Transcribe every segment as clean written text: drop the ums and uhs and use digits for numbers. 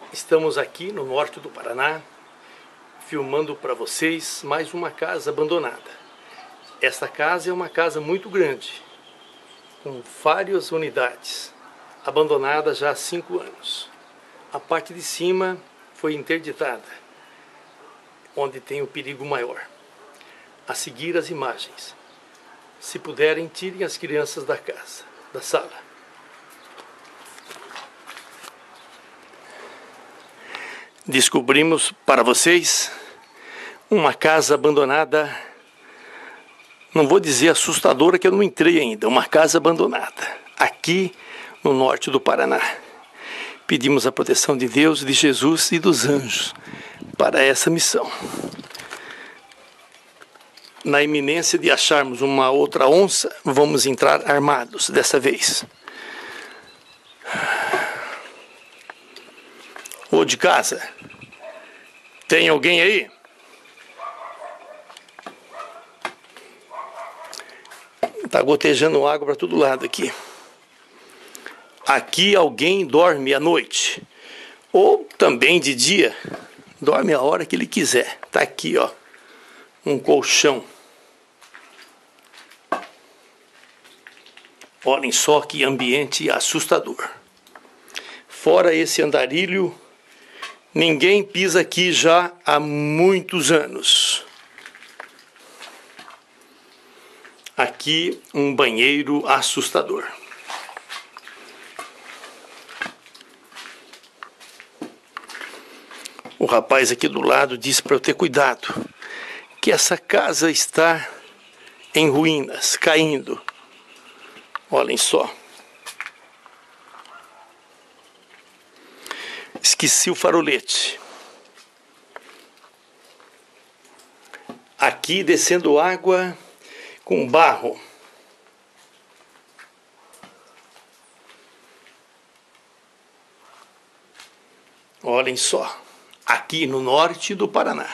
Estamos aqui no norte do Paraná, filmando para vocês mais uma casa abandonada. Esta casa é uma casa muito grande, com várias unidades, abandonada já há 5 anos. A parte de cima foi interditada, onde tem o perigo maior. A seguir as imagens. Se puderem, tirem as crianças da casa, da sala. Descobrimos para vocês uma casa abandonada, não vou dizer assustadora que eu não entrei ainda, uma casa abandonada, aqui no norte do Paraná. Pedimos a proteção de Deus, de Jesus e dos anjos para essa missão. Na iminência de acharmos uma outra onça, vamos entrar armados dessa vez. Ô de casa, tem alguém aí? Tá gotejando água para todo lado aqui. Aqui alguém dorme à noite, ou também de dia, dorme a hora que ele quiser. Tá aqui, ó, um colchão. Olhem só que ambiente assustador. Fora esse andarilho, ninguém pisa aqui já há muitos anos. Aqui um banheiro assustador. O rapaz aqui do lado disse para eu ter cuidado, que essa casa está em ruínas, caindo. Olhem só. Esqueci o farolete. Aqui descendo água com barro. Olhem só. Aqui no norte do Paraná.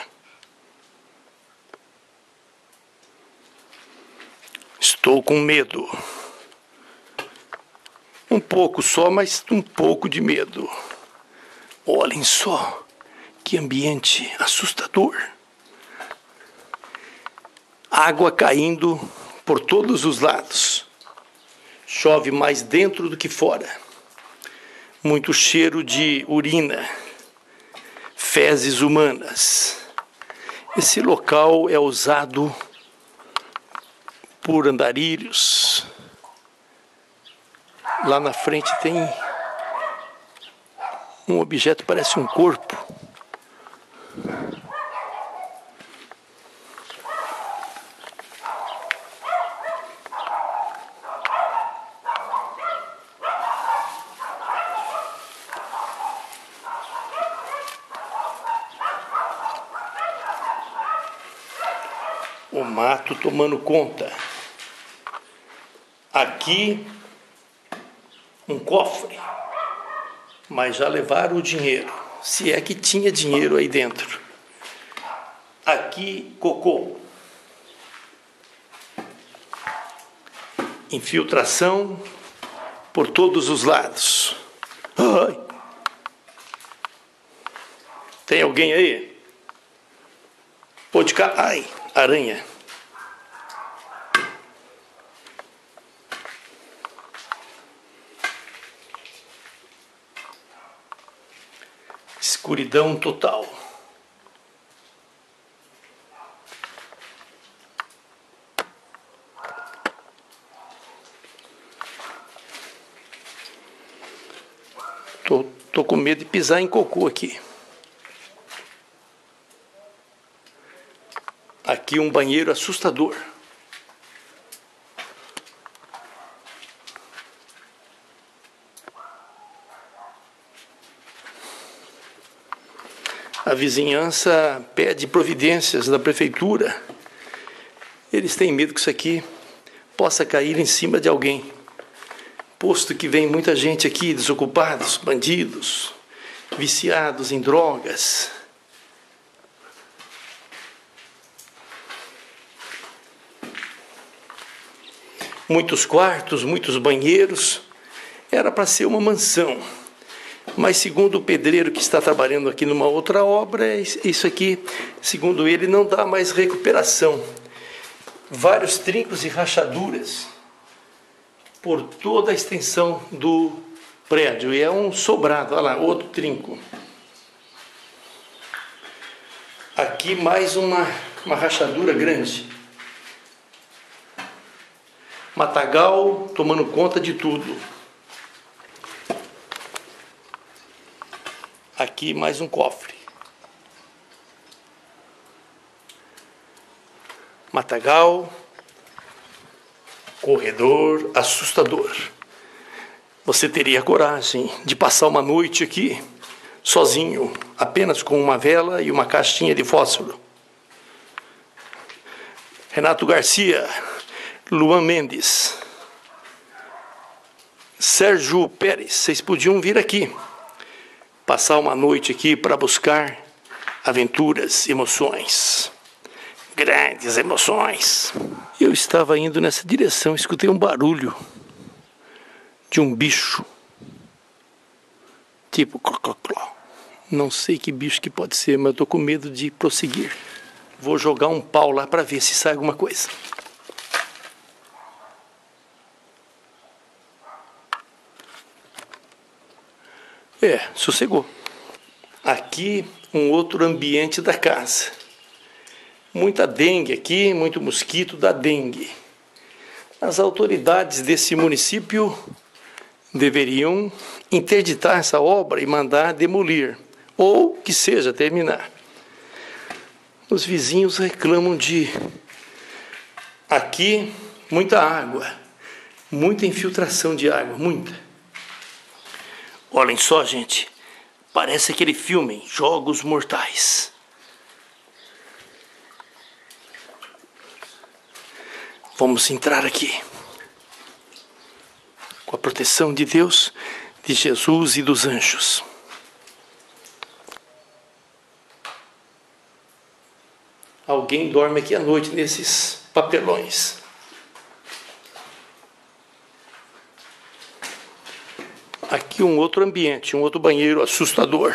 Estou com medo. Um pouco só, mas um pouco de medo. Olhem só, que ambiente assustador. Água caindo por todos os lados. Chove mais dentro do que fora. Muito cheiro de urina, fezes humanas. Esse local é usado por andarilhos. Lá na frente tem um objeto, parece um corpo. O mato tomando conta. Aqui um cofre, mas já levaram o dinheiro, se é que tinha dinheiro aí dentro. Aqui cocô. Infiltração por todos os lados. Ai. Tem alguém aí? Pode cair. Ai, aranha. Escuridão total. Tô com medo de pisar em cocô aqui. Aqui um banheiro assustador. A vizinhança pede providências da prefeitura. Eles têm medo que isso aqui possa cair em cima de alguém. Posto que vem muita gente aqui, desocupados, bandidos, viciados em drogas. Muitos quartos, muitos banheiros. Era para ser uma mansão. Mas segundo o pedreiro que está trabalhando aqui numa outra obra, isso aqui, segundo ele, não dá mais recuperação. Vários trincos e rachaduras por toda a extensão do prédio. E é um sobrado, olha lá, outro trinco. Aqui mais uma rachadura grande. Matagal tomando conta de tudo. Aqui mais um cofre. Matagal. Corredor assustador. Você teria coragem de passar uma noite aqui, sozinho, apenas com uma vela e uma caixinha de fósforo? Renato Garcia, Luan Mendes, Sérgio Pérez, vocês podiam vir aqui, passar uma noite aqui para buscar aventuras, emoções, grandes emoções. Eu estava indo nessa direção, escutei um barulho de um bicho, tipo cló, cló, cló. Não sei que bicho que pode ser, mas eu estou com medo de prosseguir. Vou jogar um pau lá para ver se sai alguma coisa. Sossegou. Aqui um outro ambiente da casa. Muita dengue aqui, muito mosquito da dengue. As autoridades desse município deveriam interditar essa obra e mandar demolir, ou que seja, terminar. Os vizinhos reclamam de aqui muita água, muita infiltração de água, muita. Olhem só, gente, parece aquele filme Jogos Mortais. Vamos entrar aqui, com a proteção de Deus, de Jesus e dos anjos. Alguém dorme aqui à noite nesses papelões. Aqui um outro ambiente, um outro banheiro assustador.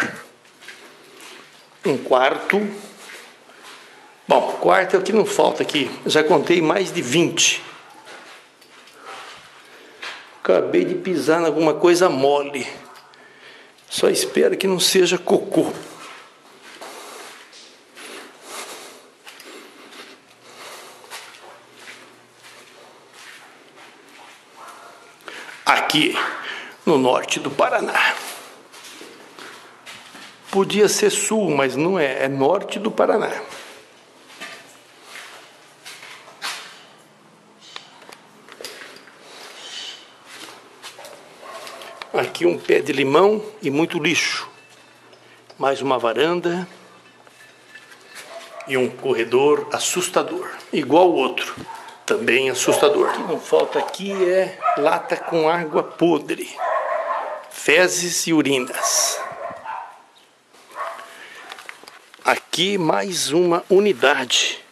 Um quarto. Bom, quarto é o que não falta aqui. Já contei mais de 20. Acabei de pisar em alguma coisa mole. Só espero que não seja cocô. Aqui no norte do Paraná. Podia ser sul, mas não é. É norte do Paraná. Aqui um pé de limão e muito lixo. Mais uma varanda. E um corredor assustador. Igual o outro. Também assustador. O que não falta aqui é lata com água podre. Fezes e urinas. Aqui mais uma unidade.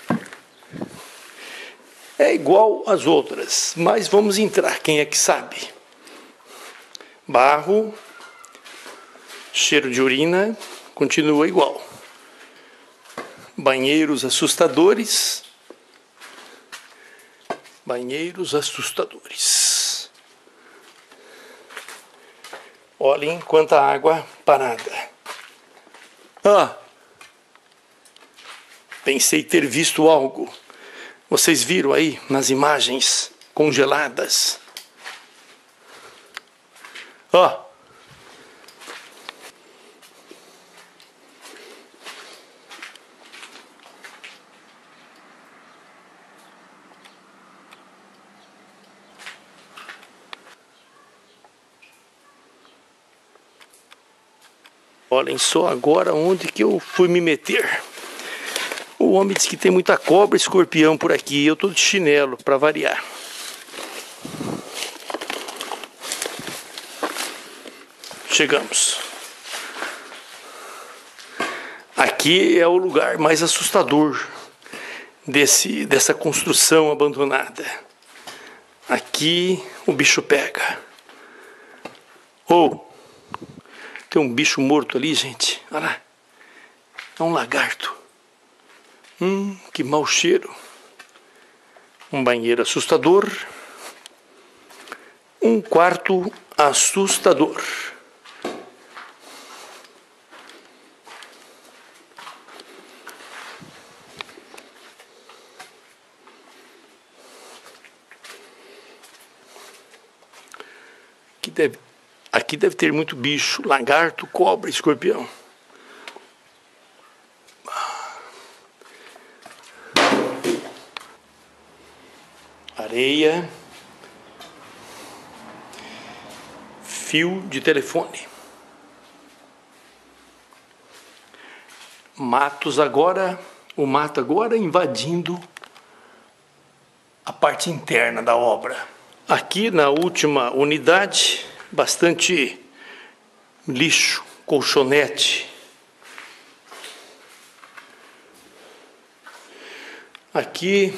É igual às outras, mas vamos entrar, quem é que sabe? Barro, cheiro de urina, continua igual. Banheiros assustadores. Banheiros assustadores. Olhem quanta água parada. Pensei ter visto algo. Vocês viram aí nas imagens congeladas? Olhem só agora onde que eu fui me meter. O homem disse que tem muita cobra e escorpião por aqui. Eu estou de chinelo, para variar. Chegamos. Aqui é o lugar mais assustador dessa construção abandonada. Aqui o bicho pega. Tem um bicho morto ali, gente. Olha lá. É um lagarto. Que mau cheiro. Um banheiro assustador. Um quarto assustador. Aqui deve ter muito bicho, lagarto, cobra, escorpião. Areia. Fio de telefone. Matos agora, o mato agora invadindo a parte interna da obra. Aqui na última unidade, bastante lixo, colchonete. Aqui,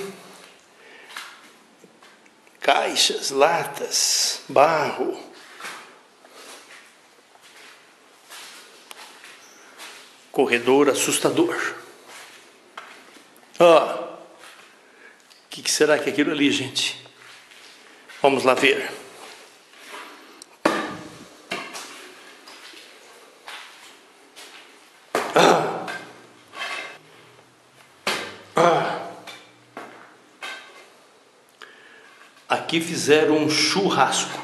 caixas, latas, barro. Corredor assustador. O que será que é aquilo ali, gente? Vamos lá ver. Aqui fizeram um churrasco.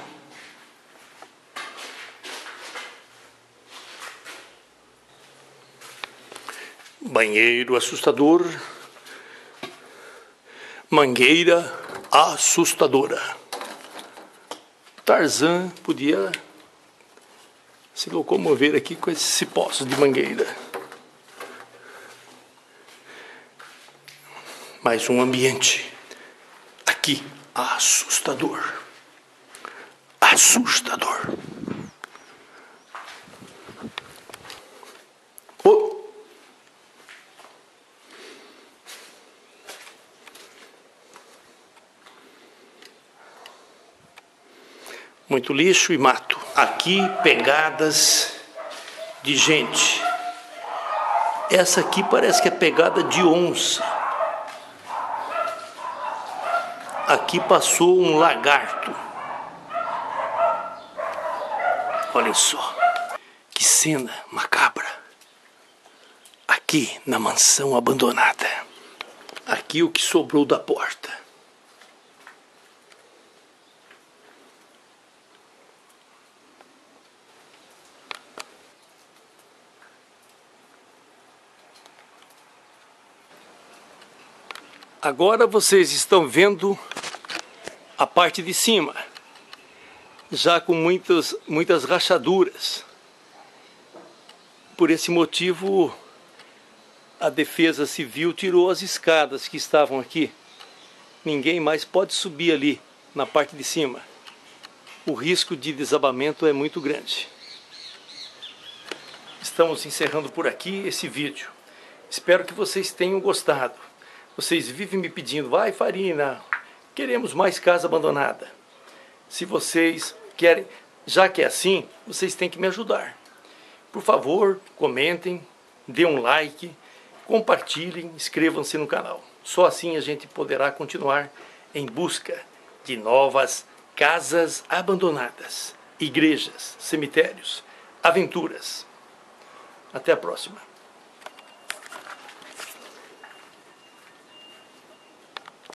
Banheiro assustador. Mangueira assustadora. Tarzan podia se locomover aqui com esses cipós de mangueira. Mais um ambiente. Aqui, assustador. Assustador. Muito lixo e mato. Aqui, pegadas de gente. Essa aqui parece que é pegada de onça. Aqui passou um lagarto. Olha só. Que cena macabra. Aqui, na mansão abandonada. Aqui o que sobrou da porta. Agora vocês estão vendo a parte de cima, já com muitas rachaduras. Por esse motivo, a Defesa Civil tirou as escadas que estavam aqui. Ninguém mais pode subir ali, na parte de cima. O risco de desabamento é muito grande. Estamos encerrando por aqui esse vídeo. Espero que vocês tenham gostado. Vocês vivem me pedindo, vai Farina, queremos mais casa abandonada. Se vocês querem, já que é assim, vocês têm que me ajudar. Por favor, comentem, dê um like, compartilhem, inscrevam-se no canal. Só assim a gente poderá continuar em busca de novas casas abandonadas, igrejas, cemitérios, aventuras. Até a próxima.